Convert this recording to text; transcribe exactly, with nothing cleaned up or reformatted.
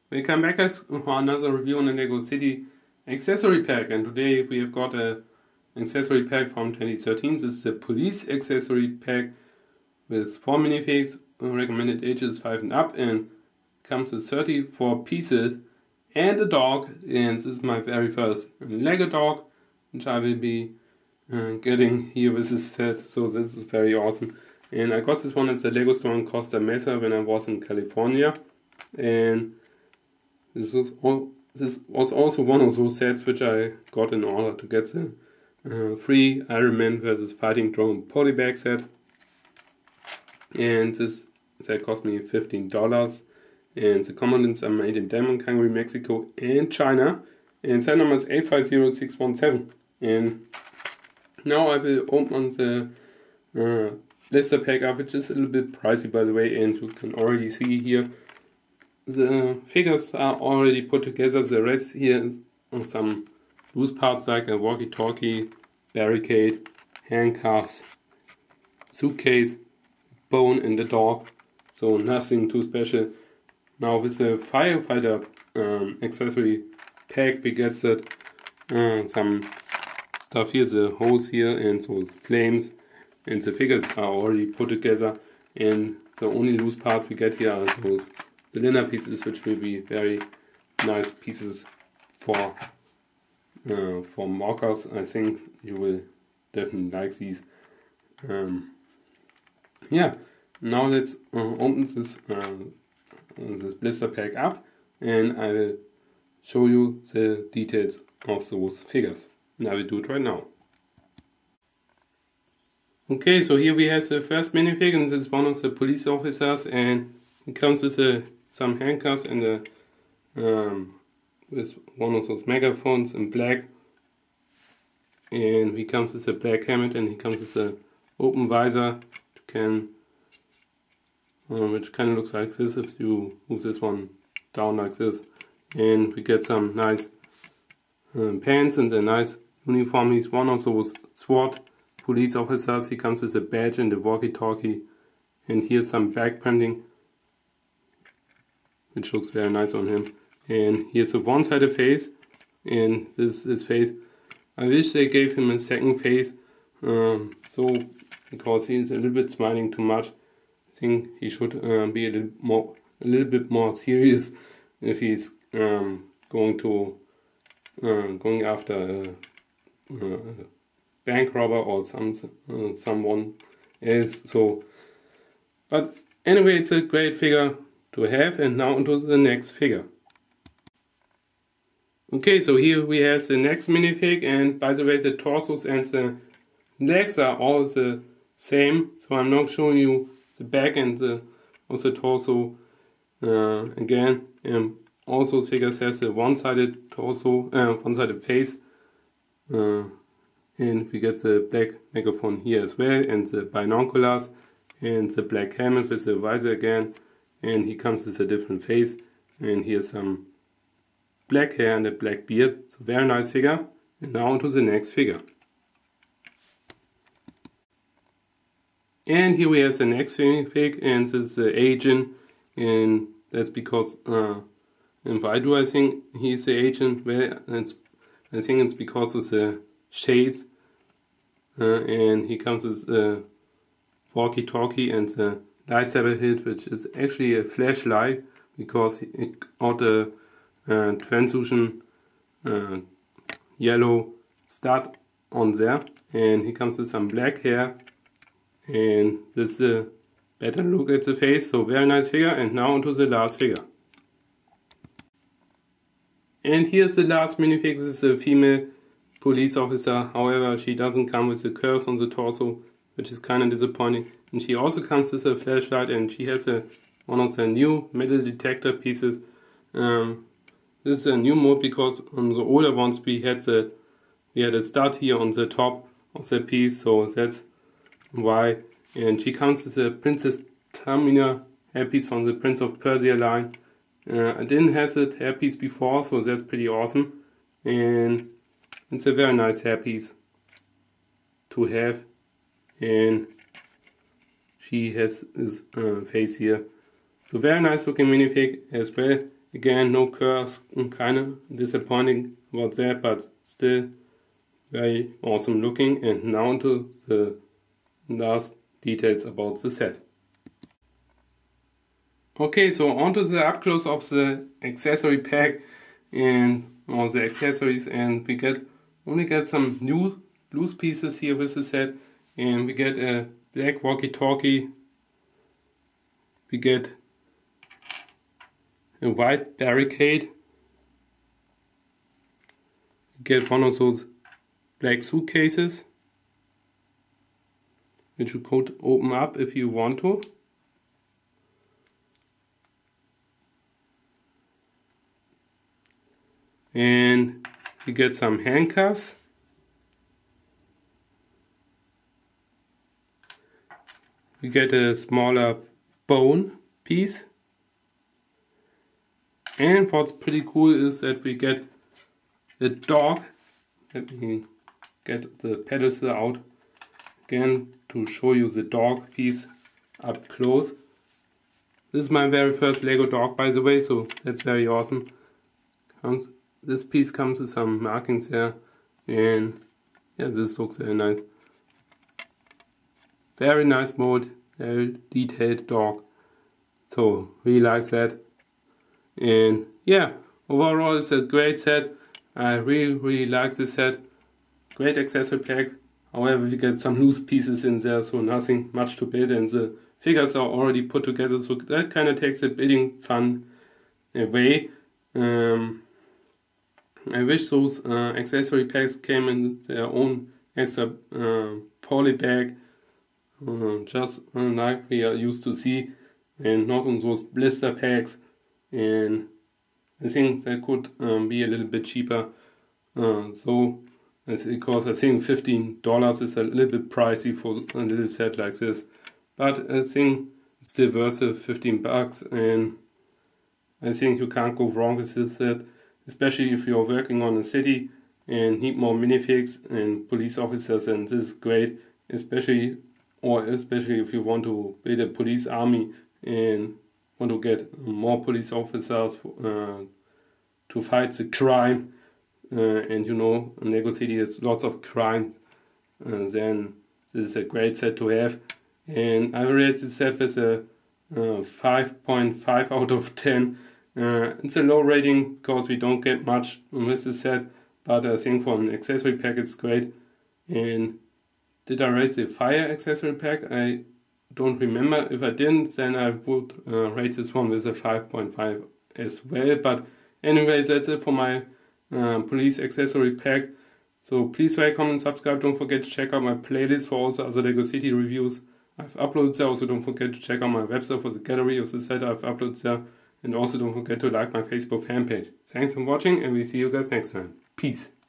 Welcome back guys for another review on the Lego City Accessory Pack, and today we have got a accessory pack from twenty thirteen. This is the Police Accessory Pack with four minifigs, recommended ages five and up, and comes with thirty-four pieces and a dog. And this is my very first Lego dog, which I will be uh, getting here with this set, so this is very awesome. And I got this one at the Lego store in Costa Mesa when I was in California, and This was, all, this was also one of those sets which I got in order to get the uh, free Iron Man versus Fighting Drone polybag set. And this set cost me fifteen dollars. And the components are made in Denmark, Hungary, Mexico and China. And set number is eight five zero six one seven. And now I will open the uh, blister pack up, which is a little bit pricey by the way. And you can already see here the figures are already put together. The rest here is on some loose parts like a walkie-talkie, barricade, handcuffs, suitcase, bone and the dog. So nothing too special. Now with the firefighter um, accessory pack we get that uh, some stuff here, the hose here and those flames, and the figures are already put together, and the only loose parts we get here are those cylinder pieces, which will be very nice pieces for uh, for markers. I think you will definitely like these. Um, yeah, now let's uh, open this uh, this blister pack up, and I will show you the details of those figures. And I will do it right now. Okay, so here we have the first minifig, and this is one of the police officers, and it comes with a some handcuffs and a, um, with one of those megaphones in black, and he comes with a black helmet, and he comes with a open visor, can, um, which kind of looks like this if you move this one down like this, and we get some nice um, pants and a nice uniform. He's one of those SWAT police officers. He comes with a badge and a walkie-talkie, and here's some back printing, which looks very nice on him. And here's a one-sided face, and this is his face. I wish they gave him a second face, um, so because he's a little bit smiling too much. I think he should uh, be a little more, a little bit more serious if he's um, going to uh, going after a, a bank robber or some uh, someone else. So, but anyway, it's a great figure to have. And now into the next figure. Okay, so here we have the next minifig, and by the way the torsos and the legs are all the same, so I'm not showing you the back and the of the torso uh, again. And also figures has a one-sided torso, uh, one-sided face, uh, and we get the black megaphone here as well, and the binoculars, and the black helmet with the visor again. And he comes with a different face, and here's some black hair and a black beard. So very nice figure. And now on to the next figure. And here we have the next fig, and this is the agent, and that's because uh, and why do I think he's the agent? Well, it's, I think it's because of the shades, uh, and he comes with a walkie-talkie and the lightsaber hilt, which is actually a flashlight because it got a uh, translucent uh, yellow stud on there. And he comes with some black hair, and this is a better look at the face. So very nice figure. And now onto the last figure. And here's the last minifig. This is a female police officer. However, she doesn't come with the curves on the torso, which is kind of disappointing. And she also comes with a flashlight, and she has a one of the new metal detector pieces. Um, this is a new mode because on the older ones we had the we had a stud here on the top of the piece, so that's why. And she comes with a Princess Tamina hairpiece on the Prince of Persia line. Uh, I didn't have that hairpiece before, so that's pretty awesome. And it's a very nice hairpiece to have. And she has his uh, face here. So very nice looking minifig as well. Again, no curves, kind of disappointing about that, but still very awesome looking. And now to the last details about the set. Okay, so onto the up close of the accessory pack and all the accessories, and we get only get some new loose pieces here with the set, and we get a black walkie-talkie, we get a white barricade, we get one of those black suitcases which you could open up if you want to. And you get some handcuffs. You get a smaller bone piece. And what's pretty cool is that we get a dog. Let me get the pedals out again to show you the dog piece up close. This is my very first Lego dog, by the way, so that's very awesome. Comes This piece comes with some markings there, and yeah, this looks very nice. Very nice mold, very detailed dog. So really like that. And yeah, overall it's a great set. I really really like this set. Great accessory pack. However, we get some loose pieces in there, so nothing much to build, and the figures are already put together, so that kind of takes the building fun away. Um, I wish those uh, accessory packs came in their own extra uh, poly bag, uh, just uh, like we are used to see, and not on those blister packs. And I think that could um, be a little bit cheaper. Uh, so, because I think fifteen dollars is a little bit pricey for a little set like this, but I think it's still worth it, fifteen bucks, and I think you can't go wrong with this set. Especially if you're working on a city and need more minifigs and police officers, and this is great. Especially, or especially if you want to build a police army and want to get more police officers uh, to fight the crime. Uh, and you know, in Lego City there's lots of crime. Uh, then this is a great set to have. And I rate this set with a uh, five point five out of ten. Uh, it's a low rating because we don't get much with this set, but I think for an accessory pack it's great. And did I rate the fire accessory pack? I don't remember. If I didn't, then I would uh, rate this one with a five point five as well. But anyways, that's it for my uh, police accessory pack. So please like, comment, subscribe. Don't forget to check out my playlist for also other Lego City reviews I've uploaded there. Also don't forget to check out my website for the gallery of the set I've uploaded there. And also don't forget to like my Facebook fan page. Thanks for watching, and we'll see you guys next time. Peace.